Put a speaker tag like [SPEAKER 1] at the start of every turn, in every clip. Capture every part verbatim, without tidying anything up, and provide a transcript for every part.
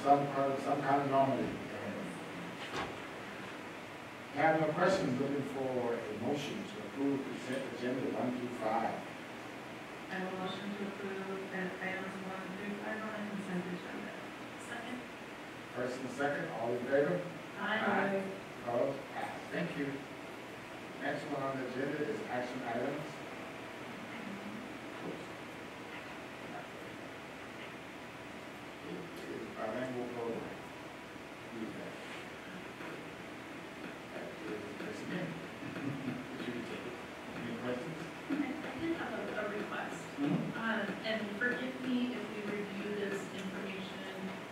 [SPEAKER 1] some kind of, some kind of normality. Have no questions, looking for a motion to approve consent agenda one through five.
[SPEAKER 2] I have a motion to approve items one through five on the consent agenda. Second.
[SPEAKER 1] First and second, all in favor?
[SPEAKER 2] Aye.
[SPEAKER 1] Opposed? Passed. Thank you. Next one on the agenda is action items. It is bilingual program. Use that. That is this again. Any questions?
[SPEAKER 3] I I did have a, a request,
[SPEAKER 1] Mm-hmm.
[SPEAKER 3] um, and forgive me if we review this information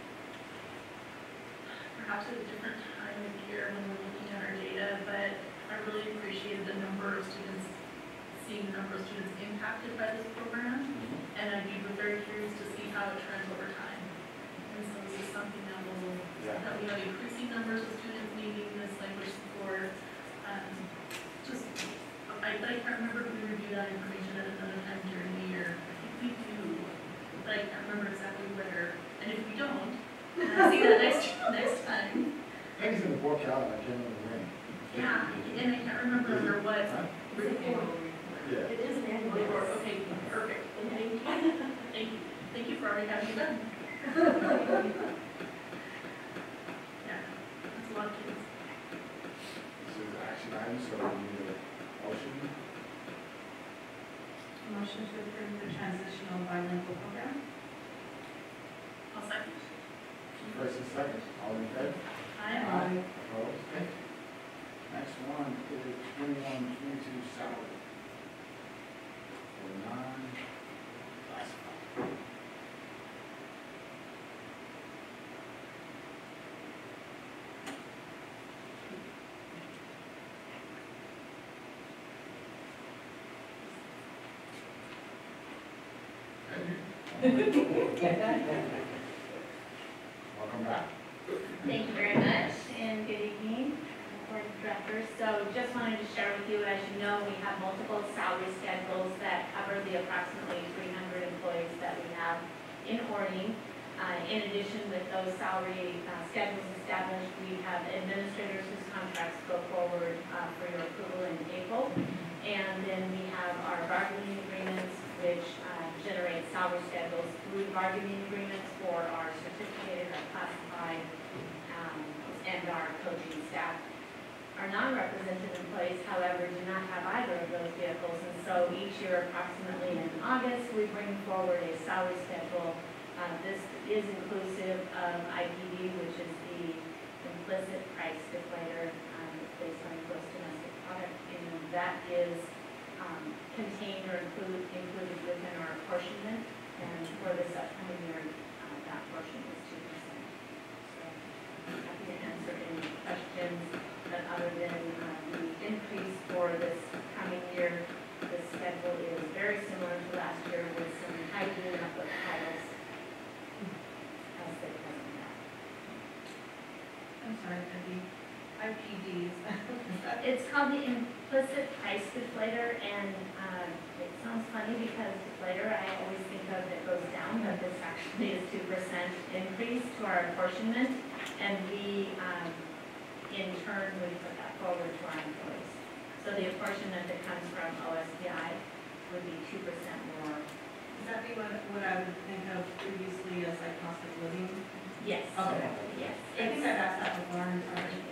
[SPEAKER 3] perhaps at a different time of year when we're looking at our data, but I really appreciated the number of students, seeing the number of students impacted by this program, and I'd be very curious to see how it trends over time. And so this is something that will,
[SPEAKER 1] Yeah.
[SPEAKER 3] that we have increasing numbers of students needing this language support. Um, just, I, but I can't remember if we reviewed that information at another time during the year. I think we do, but I can't remember exactly where. And if we don't, then I'll see that next, next time.
[SPEAKER 1] I think it's in the board calendar, I can't remember when.
[SPEAKER 3] Yeah, and I can't remember under what.
[SPEAKER 1] Huh? Yeah.
[SPEAKER 3] It is an annual report, okay, perfect. Thank you. Thank you. Thank you for already having it done. Yeah, that's a lot of kids.
[SPEAKER 1] This is action item, so we need a motion.
[SPEAKER 2] Motion to approve the transitional bilingual program.
[SPEAKER 3] I'll second.
[SPEAKER 1] First and second, all in favor?
[SPEAKER 3] Aye.
[SPEAKER 1] Opposed? Thank you. Next one is twenty-one, twenty-two salary. For non-classified. Welcome back.
[SPEAKER 4] Thank you very much, and good evening, board of directors. So just wanted to share with you, as you know, we have multiple salary schedules that cover the approximately three hundred employees that we have in Orting. Uh, in addition, with those salary uh, schedules established, we have administrators whose contracts go forward uh, for your approval in April. And then we have our bargaining agreements, which uh, generate salary schedules through bargaining agreements for our certificated, our classified, um, and our coaching staff. Our non-represented employees, however, do not have either of those vehicles, and so each year, approximately in August, we bring forward a salary schedule. Uh, this is inclusive of I P D, which is the implicit price deflator um, based on gross domestic product, and that is um, contained or include, included within our apportionment, and for this upcoming year, uh, that portion is two percent. So I'm happy to answer any questions, but other than uh, the increase for this coming year, the schedule is very similar to last year with some tightening up of titles as they present now.
[SPEAKER 2] I'm sorry, Debbie. I P Ds.
[SPEAKER 4] It's called the implicit price deflator, and uh, it sounds funny because deflator I always think of it goes down, but this actually is two percent increase to our apportionment, and we, um, in turn, would put that forward to our employees. So the apportionment that comes from O S P I would be two percent more.
[SPEAKER 2] Does that be what, what I would think of previously as like cost of living?
[SPEAKER 4] Yes.
[SPEAKER 2] Okay.
[SPEAKER 4] Yes.
[SPEAKER 2] I think I've asked that before, I'm sorry.
[SPEAKER 4] Yeah.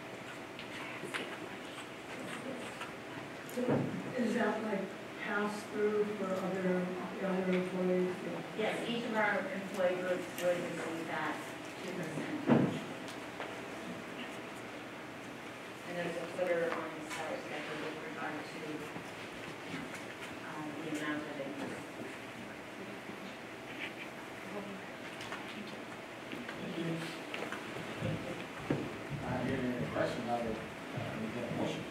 [SPEAKER 5] Is that like pass through for other, other employees?
[SPEAKER 4] Yes, each of our employee groups would receive that two percent. And there's a footer on the salary schedule with regard to um, the amount of increase.
[SPEAKER 1] Thank you. Not hearing any questions, I would, uh, make a motion.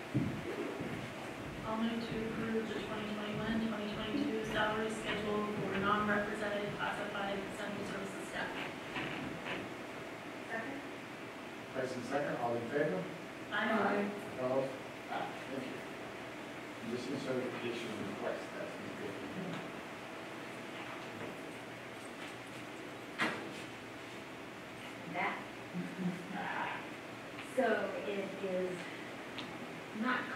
[SPEAKER 3] I'll move to approve the twenty twenty-one, twenty twenty-two salary schedule for non-represented classified central services staff. Second.
[SPEAKER 1] First and second, all in favor?
[SPEAKER 3] Aye.
[SPEAKER 1] Opposed? Ah, thank you. Condition certification request, that's good.
[SPEAKER 4] 嗯 Uh,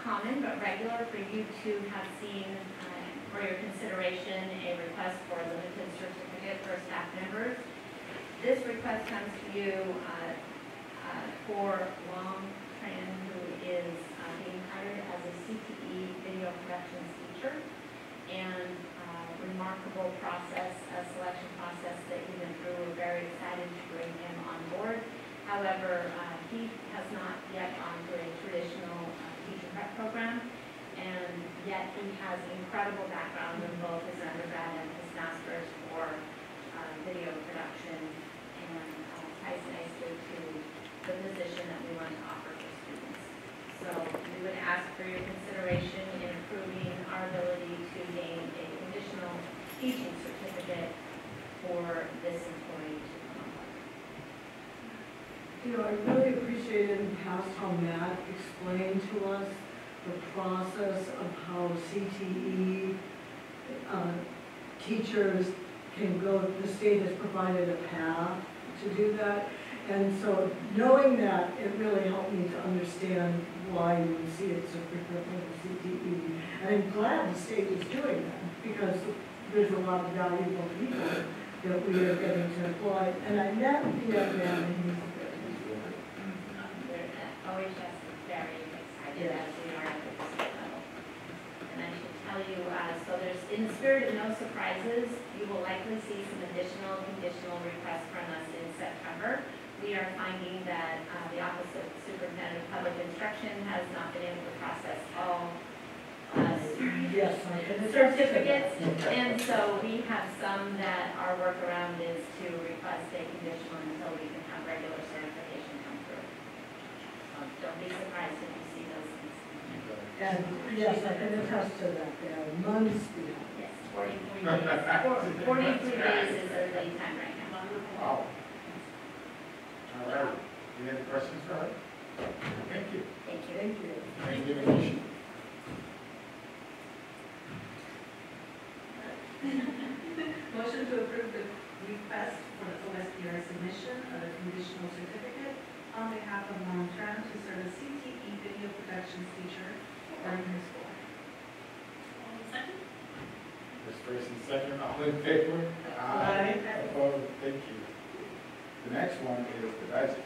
[SPEAKER 4] common but regular for you to have seen uh, for your consideration a request for a limited certificate for staff members. This request comes to you uh, uh, for Long Tran, who is uh, being hired as a C T E video productions teacher, and uh, remarkable process, a selection process that he went through. We're very excited to bring him on board. However, uh, he has not yet gone through a traditional uh, teacher prep program, and yet he has incredible background in both his undergrad and his master's for uh, video production, and uh, ties nicely to the position that we want to offer for students. So we would ask for your consideration in approving our ability to gain a conditional teaching certificate for this employee to come on.
[SPEAKER 5] You know, I really appreciated in the past how Matt explained to us the process of how C T E uh, teachers can go, the state has provided a path to do that. And so knowing that, it really helped me to understand why you would see it so frequently with C T E. And I'm glad the state is doing that, because there's a lot of valuable people that we are getting to employ. And I met the young man, and he's
[SPEAKER 4] O H S is very excited, as we are at the district level. And I should tell you, uh, so there's, in the spirit of no surprises, you will likely see some additional conditional requests from us in September. We are finding that uh, the Office of Superintendent of Public Instruction has not been able to process all uh,
[SPEAKER 5] yes, I can attest to that.
[SPEAKER 4] certificates, and so we have some that our workaround is to request a conditional until we can have regular certification come through. So don't be surprised if you see those things.
[SPEAKER 5] And yes, I can attest to that. They are months behind.
[SPEAKER 4] Yes, forty-three days. forty-three days is the lead time right now.
[SPEAKER 1] Wow. All right. Any other questions for her? Thank you.
[SPEAKER 4] Thank you.
[SPEAKER 5] Thank you.
[SPEAKER 1] Can you give a motion?
[SPEAKER 2] Motion to approve the request for the O S D R submission of a conditional certificate on behalf of Long Tran to serve as C T E video productions teacher for Orting High School.
[SPEAKER 3] Second?
[SPEAKER 1] Ms. First and second, all in favor?
[SPEAKER 2] Aye.
[SPEAKER 1] Opposed? Thank you. The next one is the budget.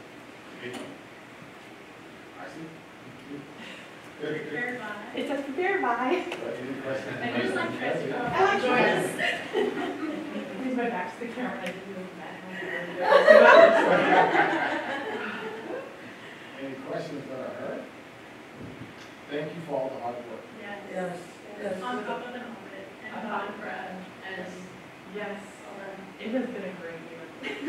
[SPEAKER 1] Marcy?
[SPEAKER 3] Prepared by.
[SPEAKER 6] It's a prepare by.
[SPEAKER 1] Any questions?
[SPEAKER 3] I just like Tracy.
[SPEAKER 6] I like
[SPEAKER 3] Join
[SPEAKER 6] yours.
[SPEAKER 3] us.
[SPEAKER 6] Use my back to the camera. I didn't move that.
[SPEAKER 1] Any questions that I heard? Thank you for all the hard work.
[SPEAKER 3] Yes.
[SPEAKER 5] Yes, yes.
[SPEAKER 3] On top of an audit and bond grad and
[SPEAKER 6] Yes,
[SPEAKER 3] already.
[SPEAKER 6] it has been a great year.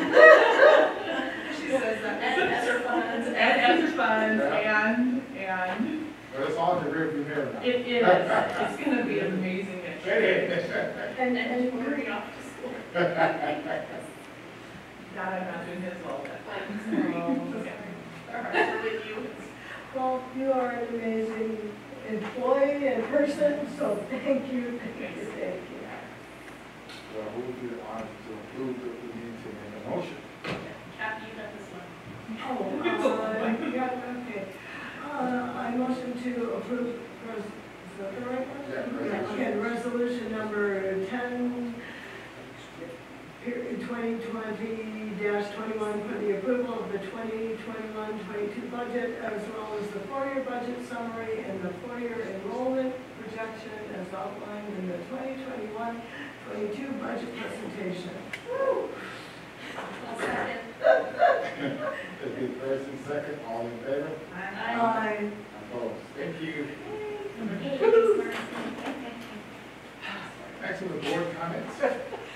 [SPEAKER 2] She says that.
[SPEAKER 3] And other funds.
[SPEAKER 6] And extra funds and, and
[SPEAKER 1] But it's all in the rearview mirror now.
[SPEAKER 6] it is, it's gonna be amazing next year.
[SPEAKER 5] And,
[SPEAKER 3] And
[SPEAKER 5] and
[SPEAKER 3] hurry off to school.
[SPEAKER 6] God, I'm not doing his well then. Okay.
[SPEAKER 3] Our hearts are with you.
[SPEAKER 5] well, you are an amazing employee and person, so thank you, thank you, thank you.
[SPEAKER 1] Well, who would be the honor to approve if we need to make a motion?
[SPEAKER 3] Kathy, you got this one.
[SPEAKER 5] Oh, uh, yeah, okay. Uh, I motion to approve, res- is that the right one?
[SPEAKER 1] Yeah, resolution.
[SPEAKER 5] Okay, resolution number ten, twenty twenty dash twenty-one for the approval of the twenty twenty-one twenty-two budget, as well as the four-year budget summary and the four-year enrollment projection as outlined in the twenty twenty-one twenty-two budget presentation. Woo!
[SPEAKER 3] I'll second.
[SPEAKER 1] It'd be first and second, all in favor?
[SPEAKER 5] Aye.
[SPEAKER 1] Opposed? Thank you. Next one, the board comments.
[SPEAKER 2] I'm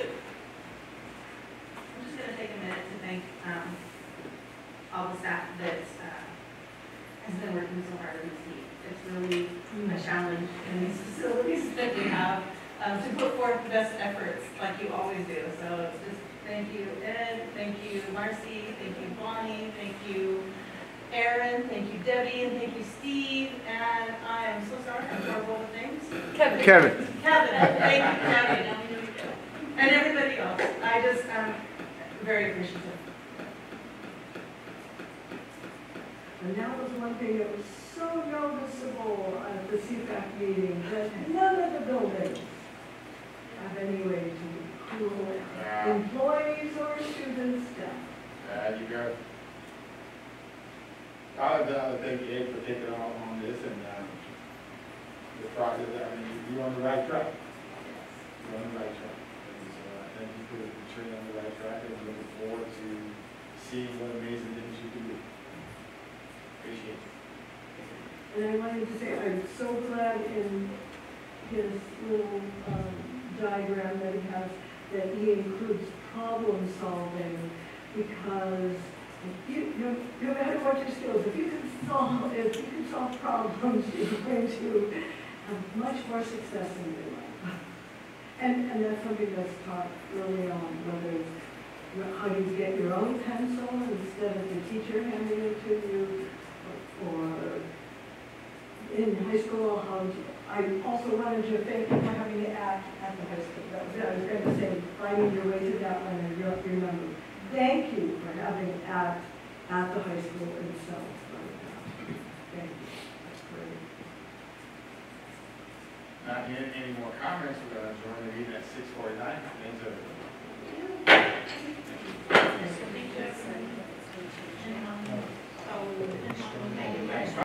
[SPEAKER 2] just gonna take a minute to thank, um, all the staff that, uh, has been working so hard in this week. It's really a challenge in these facilities that we have, um, to put forth the best efforts like you always do. So it's just, thank you, Ed, thank you, Marcy, thank you, Bonnie, thank you, Aaron, thank you, Debbie, and thank you, Steve, and I am so sorry, I'm horrible with names.
[SPEAKER 1] Kevin.
[SPEAKER 2] Kevin, thank you, Kevin, and everybody else. I just, am very appreciative.
[SPEAKER 5] And that was one thing that was so noticeable at the the C FAC meeting, that none of the buildings have any way to recruit
[SPEAKER 1] Uh,
[SPEAKER 5] employees or students, staff.
[SPEAKER 1] Uh, you go. I would, uh, thank Ed for taking on, on this and, um, the project, I mean, you're on the right track. You're on the right track. And so, I thank you for putting on the right track and looking forward to seeing what amazing things you can do. Appreciate it.
[SPEAKER 5] And I wanted to say, I'm so glad in his little, um, diagram that he has, that he includes problem solving, because you, no, no matter what your skills, if you can solve, if you can solve problems, you're going to have much more success in your life. And, and that's something that's taught early on, whether it's how do you get your own pencil instead of the teacher handing it to you, or in high school, how to, I also wanted to thank you for having to act at the high school. That was, I was going to say, finding your way to that one, and you'll remember. Thank you for having act at the high school itself. Thank you. That's great.
[SPEAKER 1] Not hearing any more comments, we're gonna join the meeting at six forty-nine. Thanks, everyone.
[SPEAKER 3] Thank you. And, um, so,